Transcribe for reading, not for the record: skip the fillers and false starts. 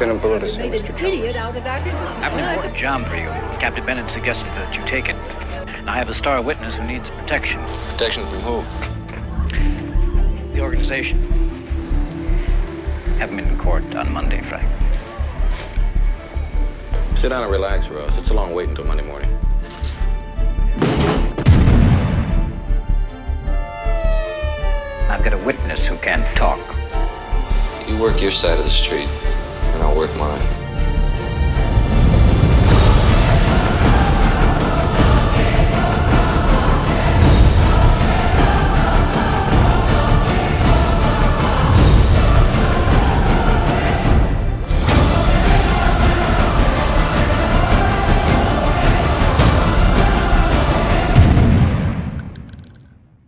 Lieutenant Bullitt is here, Mr. Chalmers. I have an important job for you. Captain Bennett suggested that you take it. And I have a star witness who needs protection. Protection from who? The organization. Have him in court on Monday, Frank. Sit down and relax, Ross. It's a long wait until Monday morning. I've got a witness who can't talk. You work your side of the street, and I'll work mine.